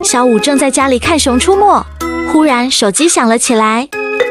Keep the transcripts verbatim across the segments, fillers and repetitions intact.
小五正在家里看《熊出没》，忽然手机响了起来。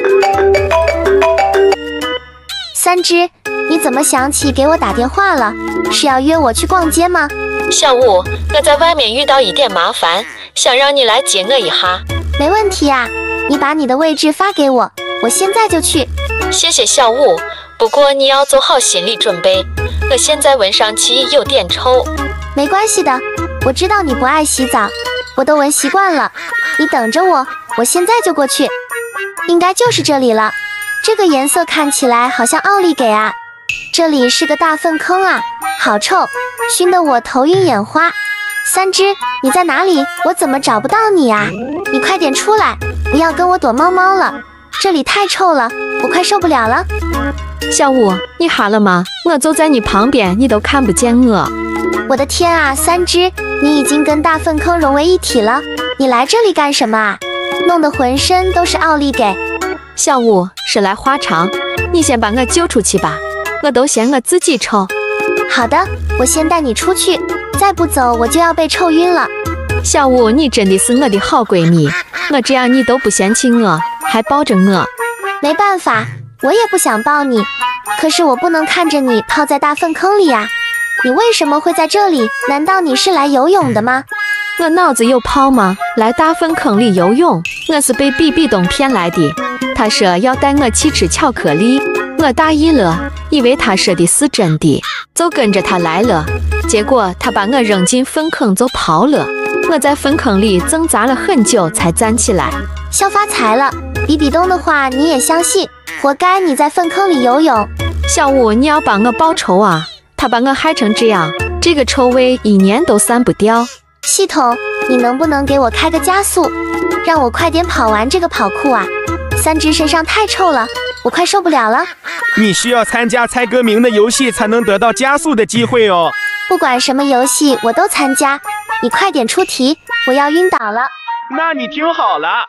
三只，你怎么想起给我打电话了？是要约我去逛街吗？ 小五，我在外面遇到一点麻烦，想让你来接我一下。 没问题啊，你把你的位置发给我，我现在就去。 谢谢小五，不过你要做好心理准备，我现在闻上去有点臭。 没关系的，我知道你不爱洗澡，我都闻习惯了。你等着我，我现在就过去。应该就是这里了，这个颜色看起来好像奥利给啊。这里是个大粪坑啊，好臭，熏得我头晕眼花。三只，你在哪里？我怎么找不到你啊？你快点出来，不要跟我躲猫猫了，这里太臭了，我快受不了了。 小五，你好了吗？我就在你旁边，你都看不见我。 我的天啊，三只，你已经跟大粪坑融为一体了，你来这里干什么啊？弄得浑身都是奥利给。 小五，说来话长，你先把我救出去吧，我都嫌我自己臭。 好的，我先带你出去，再不走我就要被臭晕了。 小五，你真的是我的好闺蜜，我这样你都不嫌弃我，还抱着我。 没办法，我也不想抱你，可是我不能看着你泡在大粪坑里呀。你为什么会在这里？难道你是来游泳的吗？ 我脑子有泡吗？来大粪坑里游泳？我是被比比东骗来的，他说要带我去吃巧克力，我大意了，以为他说的是真的，就跟着他来了。结果他把我扔进粪坑就跑了，我在粪坑里挣扎了很久才站起来。 笑发财了，比比东的话你也相信，活该你在粪坑里游泳。 小五，你要帮我报仇啊！他把我害成这样，这个臭味一年都散不掉。 系统，你能不能给我开个加速，让我快点跑完这个跑酷啊？三只身上太臭了，我快受不了了。 你需要参加猜歌名的游戏才能得到加速的机会哦。 不管什么游戏我都参加，你快点出题，我要晕倒了。 那你听好了。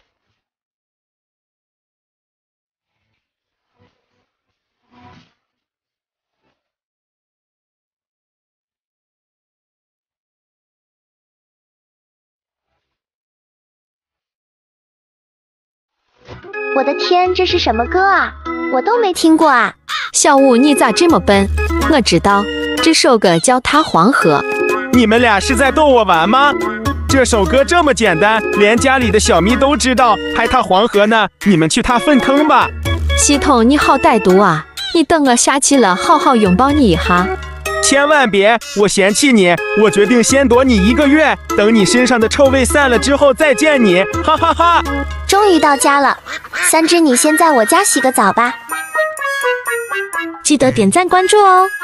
我的天，这是什么歌啊？我都没听过啊！ 小五，你咋这么笨？我知道，这首歌叫《踏黄河》。 你们俩是在逗我玩吗？这首歌这么简单，连家里的小咪都知道，还踏黄河呢？你们去踏粪坑吧！ 系统，你好歹毒啊！你等我下去了，好好拥抱你一下。 千万别，我嫌弃你，我决定先躲你一个月，等你身上的臭味散了之后再见你，哈哈哈！ 终于到家了，三只，你先在我家洗个澡吧。 记得点赞关注哦。